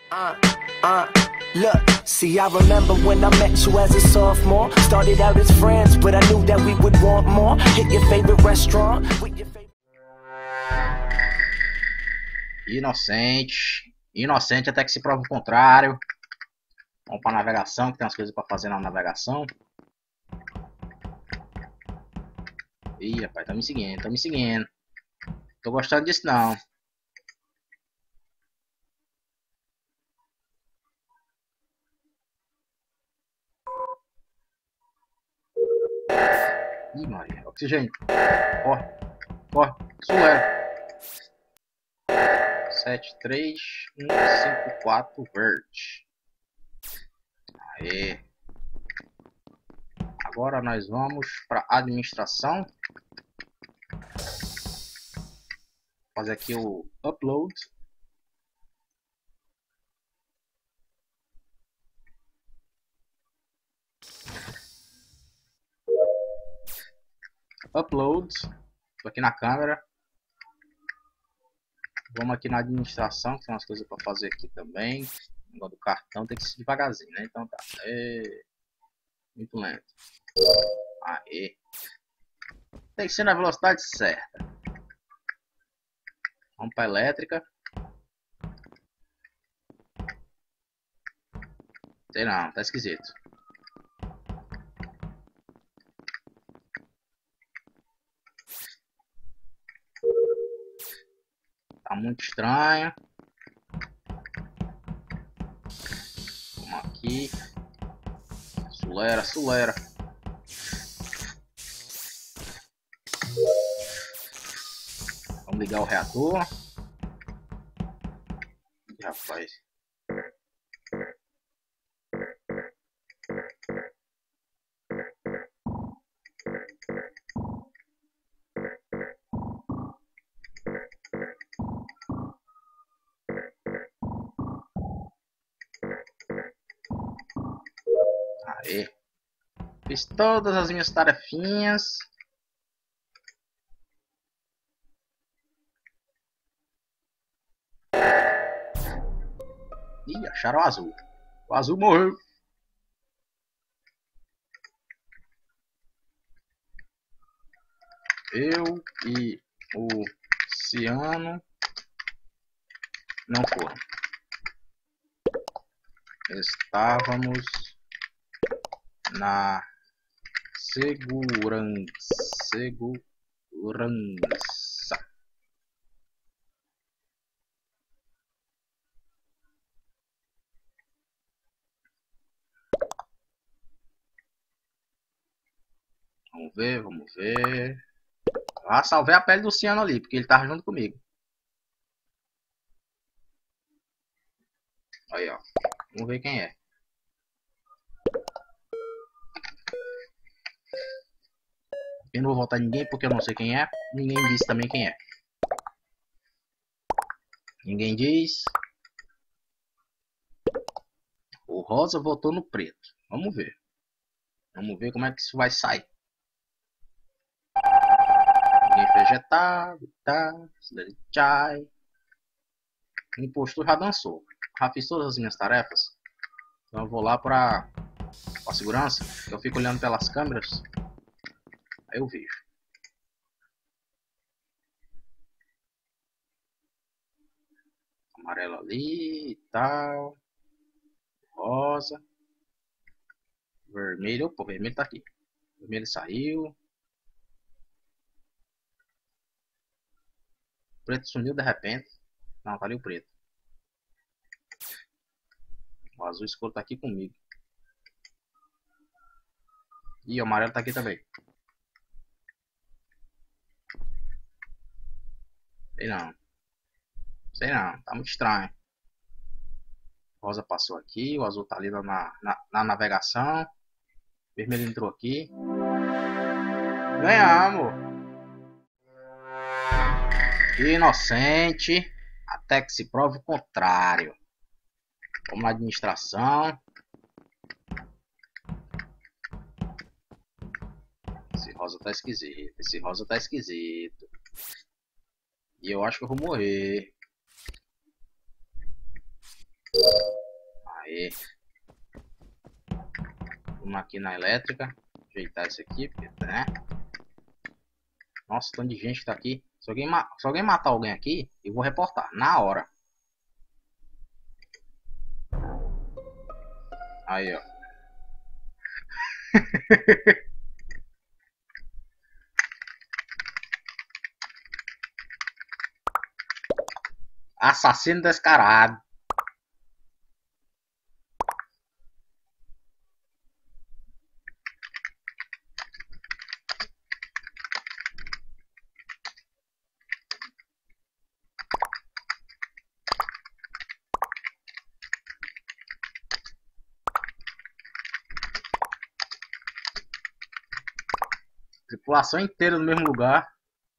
Uh, Look, see, I remember when I met you as a sophomore. Started out as friends, but I knew that we would want more. Hit your favorite restaurant with your favorite... Inocente. Inocente até que se prove o contrário. Vamos para navegação, que tem umas coisas para fazer na navegação. Ih, rapaz, tá me seguindo, tá me seguindo. Tô gostando disso não. Ih, Maria, oxigênio. Corre, corre, sulé. 73154 verde. Aê. Agora nós vamos para administração. Fazer aqui o upload. Upload. Tô aqui na câmera. Vamos aqui na administração, que tem umas coisas para fazer aqui também. O negócio do cartão tem que ser devagarzinho, né? Então tá. Muito lento. Aê. Tem que ser na velocidade certa. Vamos para elétrica. Sei não, tá esquisito. Tá muito estranho. Vamos aqui. Sulera, sulera. Vamos ligar o reator. Ih, rapaz. Aê. Fiz todas as minhas tarefinhas. Ih, acharam o azul. O azul morreu. Eu e o Ciano não foram. Estávamos na segurança. Vamos ver, vamos ver. Ah, salvei a pele do Ciano ali, porque ele tava junto comigo. Aí, ó. Vamos ver quem é. Eu não vou votar ninguém porque eu não sei quem é. Ninguém disse também quem é. Ninguém diz. O rosa votou no preto. Vamos ver. Vamos ver como é que isso vai sair. Ninguém vegetado, tá? Chai. O impostor já dançou. Já fiz todas as minhas tarefas. Então eu vou lá para a segurança. Eu fico olhando pelas câmeras. Aí eu vejo. Amarelo ali e tal. Rosa. Vermelho. Opa, o vermelho tá aqui. O vermelho saiu. O preto sumiu de repente. Não, tá ali o preto. O azul escuro tá aqui comigo. E o amarelo tá aqui também. Sei não. Sei não. Tá muito estranho. O rosa passou aqui. O azul tá ali na navegação. O vermelho entrou aqui. Ganhamos. Inocente. Até que se prove o contrário. Vamos na administração. Esse rosa tá esquisito. Esse rosa tá esquisito. E eu acho que eu vou morrer. Aê. Vamos aqui na elétrica. Ajeitar isso aqui, porque, né? Nossa, tanto de gente que tá aqui. Se alguém matar alguém aqui, eu vou reportar na hora. Aí, ó. Assassino descarado. Tripulação inteira no mesmo lugar.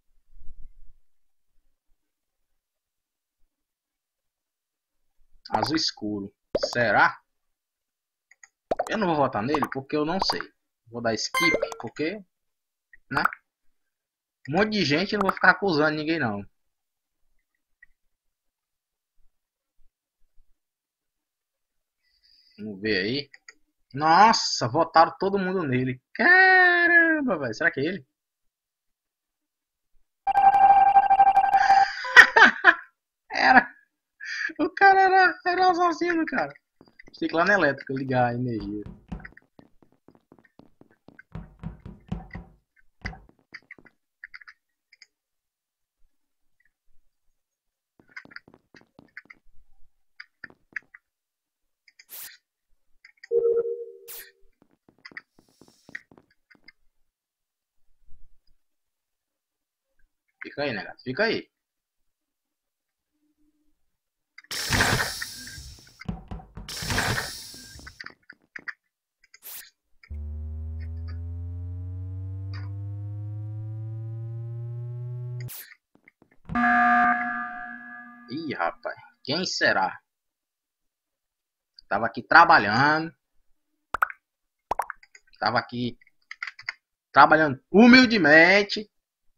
Azul escuro. Será? Eu não vou votar nele porque eu não sei. Vou dar skip porque, né? Um monte de gente, eu não vou ficar acusando ninguém não. Vamos ver aí. Nossa, votaram todo mundo nele. Caramba, velho. Será que é ele? Era. O cara era assassino, cara. Tem que ir lá na elétrica ligar a energia. Fica aí, né, gato? Fica aí. Ih, rapaz. Quem será? Tava aqui trabalhando. Tava aqui trabalhando humildemente.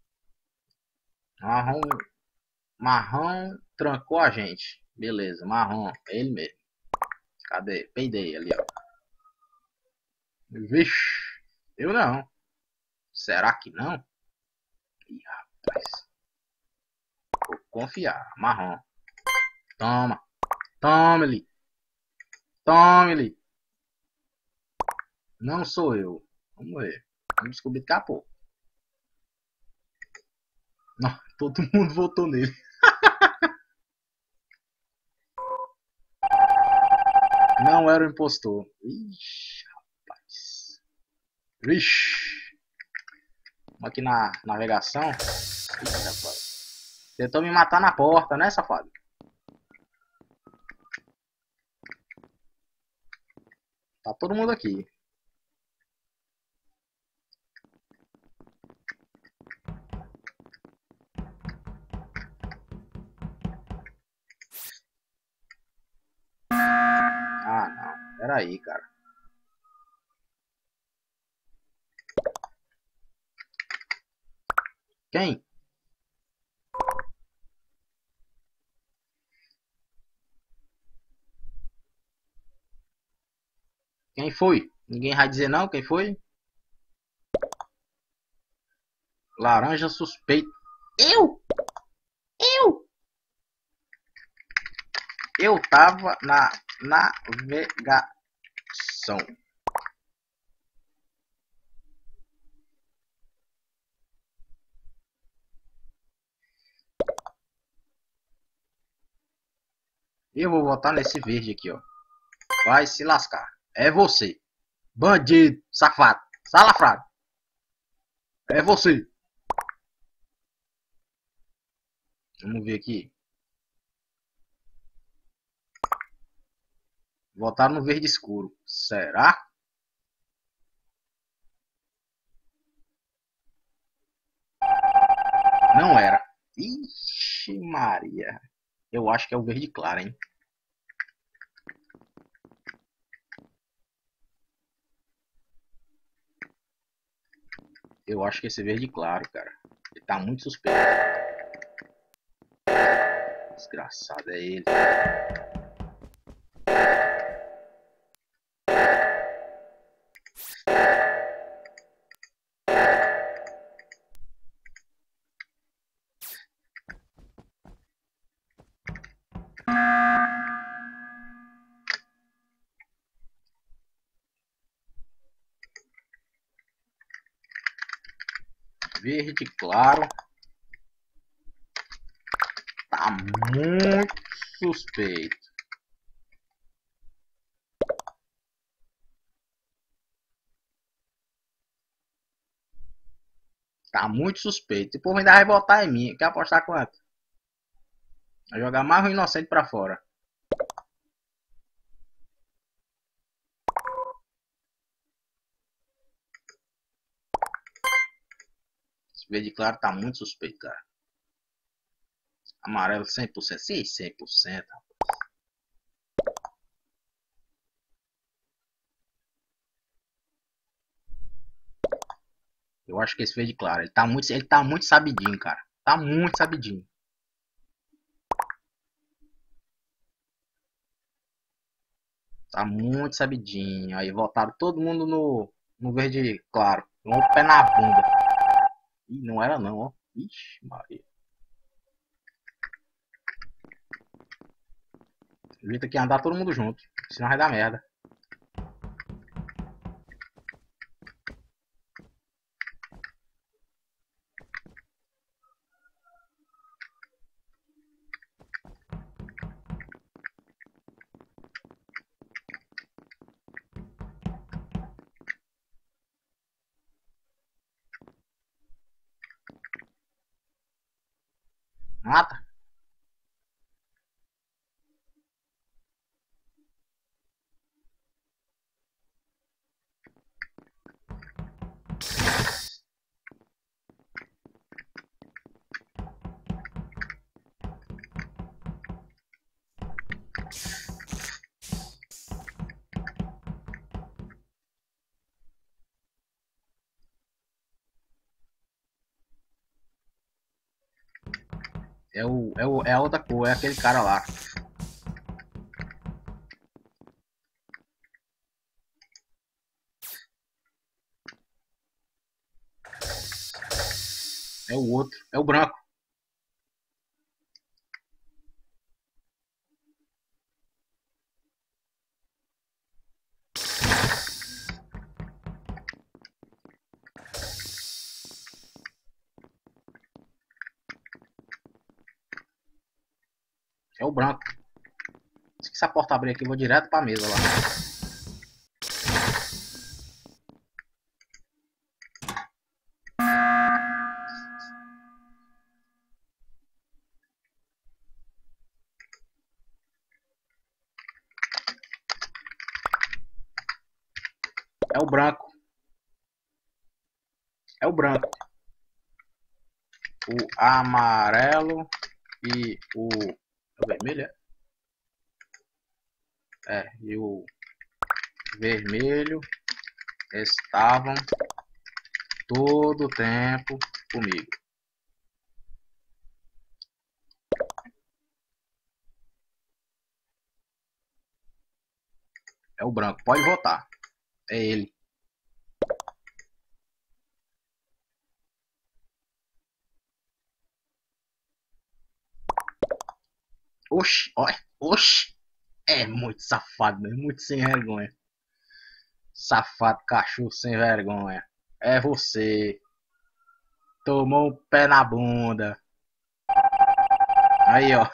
Marrom trancou a gente. Beleza, Marrom. É ele mesmo. Cadê? Peidei ali, ó. Vixe. Eu não. Será que não? Ih, rapaz. Vou confiar. Marrom. Toma. Toma ele. Toma ele. Não sou eu. Vamos ver. Vamos descobrir daqui a pouco. Não, todo mundo votou nele. Não era o impostor. Ixi, rapaz. Vixe. Vamos aqui na navegação. Ixi, rapaz. Tentou me matar na porta, né, safado? Tá todo mundo aqui. Ah, não. Pera aí, cara. Quem? Quem foi? Ninguém vai dizer não, quem foi? Laranja suspeito. Eu? Eu? Eu tava na navegação. Eu vou votar nesse verde aqui, ó. Vai se lascar. É você. Bandido, safado, salafrado. É você. Vamos ver aqui. Votaram no verde escuro. Será? Não era. Ixi, Maria. Eu acho que é o verde claro, hein? Eu acho que esse verde claro, cara. Ele tá muito suspeito. Desgraçado, é ele. Verde claro. Tá muito suspeito. Tá muito suspeito. O povo ainda vai votar em mim. Quer apostar quanto? Vai jogar mais um inocente pra fora. Esse verde claro tá muito suspeito, cara. Amarelo 100%. Sim, 100%. Eu acho que esse verde claro. Ele tá muito sabidinho, cara. Tá muito sabidinho. Tá muito sabidinho. Aí votaram todo mundo no verde claro. Um pé na bunda. Ih, não era não, ó. Ixi, Maria. Evita que andar todo mundo junto. Senão vai dar merda. Mata. É a outra cor, é aquele cara lá. É o outro, é o branco. É o branco. Se essa porta abrir aqui, eu vou direto pra mesa lá. É o branco. É o branco. O amarelo e o vermelho, e o vermelho estavam todo o tempo comigo. É o branco, pode votar. É ele. Oxi, olha, oxi. É muito safado, né? Muito sem vergonha. Safado, cachorro sem vergonha. É você. Tomou um pé na bunda. Aí, ó.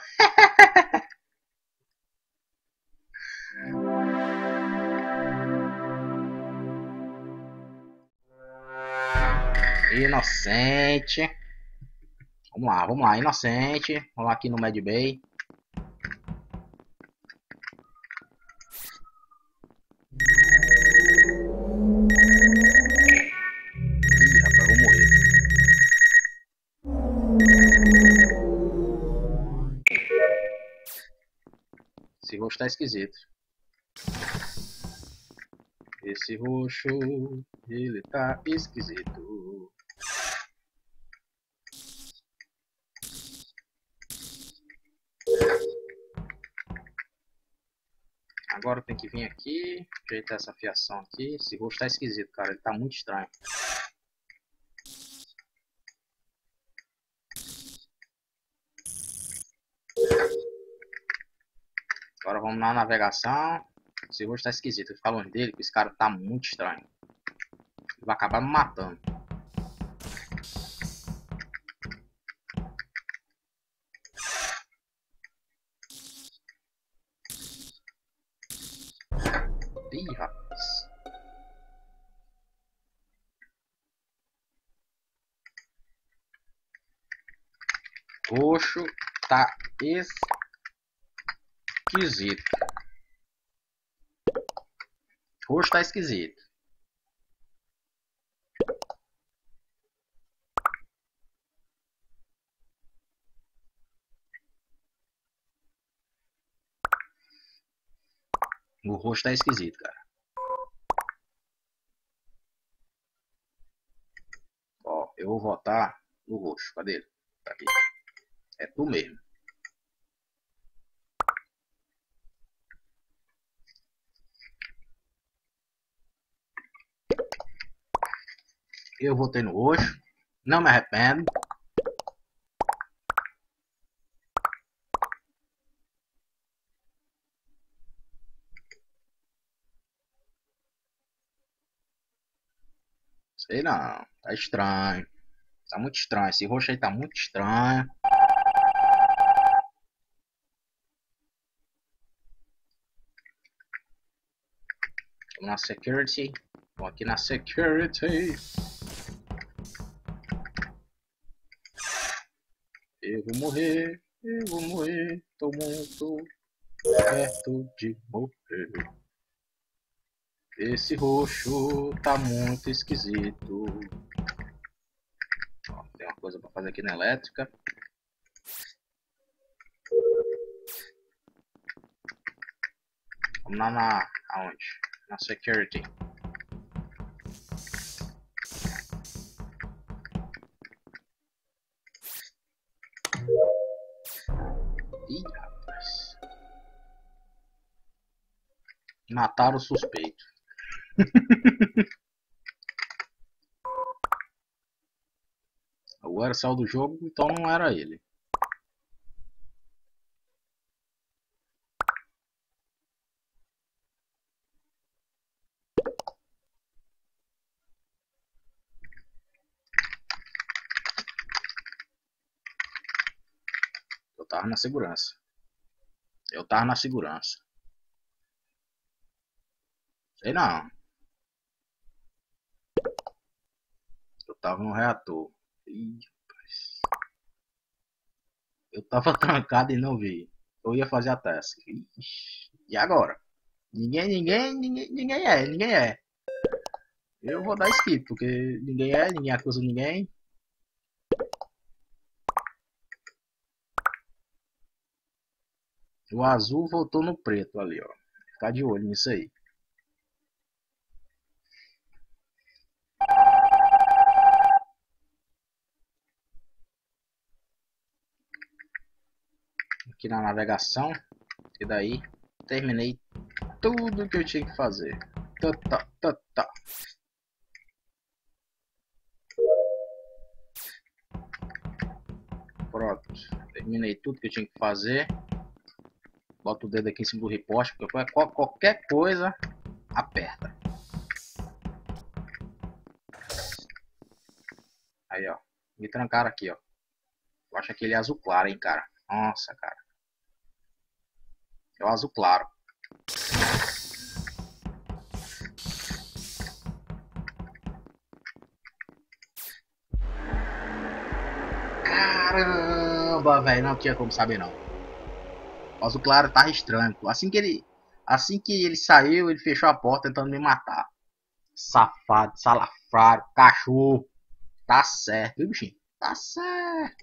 Inocente. Vamos lá, inocente. Vamos lá aqui no Mad Bay. Ih, rapaz, vou morrer. Esse roxo tá esquisito. Esse roxo, ele tá esquisito. Agora tem que vir aqui, ajeitar essa fiação aqui. Esse roxo tá esquisito, cara. Ele tá muito estranho. Agora vamos na navegação. Esse roxo tá esquisito. Eu ficar longe dele, porque esse cara tá muito estranho. Ele vai acabar me matando. Ih, rapaz. Roxo tá esquisito. Roxo tá esquisito. O roxo tá esquisito, cara. Ó, eu vou votar no roxo. Cadê ele? Tá aqui. É tu mesmo. Eu votei no roxo. Não me arrependo. Sei não. Tá estranho. Tá muito estranho. Esse roxo aí tá muito estranho. Vamos na security. Vou aqui na security. Eu vou morrer. Eu vou morrer. Tô muito perto de morrer. Esse roxo tá muito esquisito. Ó, tem uma coisa pra fazer aqui na elétrica. Vamos lá na... aonde? Na security. Ih, rapaz. Mataram o suspeito. Agora saiu do jogo, então não era ele. Eu tava na segurança. Eu tava na segurança. Sei não. Eu tava no reator. Ih, rapaz. Eu tava trancado e não vi. Eu ia fazer a task. Ixi. E agora? Ninguém é. Eu vou dar skip, porque ninguém acusa ninguém. O azul voltou no preto ali, ó. Ficar de olho nisso aí. Aqui na navegação. E daí terminei tudo que eu tinha que fazer. Tá. Pronto. Terminei tudo que eu tinha que fazer. Bota o dedo aqui em cima do report, porque qualquer coisa aperta. Aí, ó. Me trancaram aqui, ó. Eu acho aquele azul claro, hein, cara. Nossa, cara. É o azul claro. Caramba, velho. Não tinha como saber, não. O azul claro tava estranho. Assim que ele saiu, ele fechou a porta tentando me matar. Safado, salafrário, cachorro. Tá certo, viu, bichinho? Tá certo.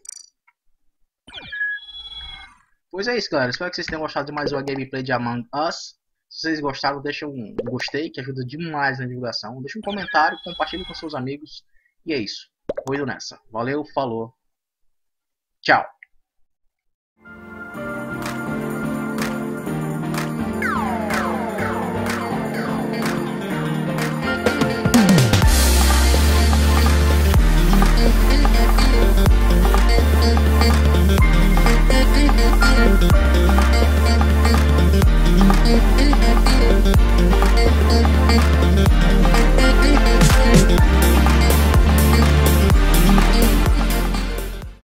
Pois é isso, galera. Espero que vocês tenham gostado de mais uma gameplay de Among Us. Se vocês gostaram, deixa um gostei, que ajuda demais na divulgação. Deixa um comentário, compartilhe com seus amigos. E é isso. Vou indo nessa. Valeu, falou. Tchau.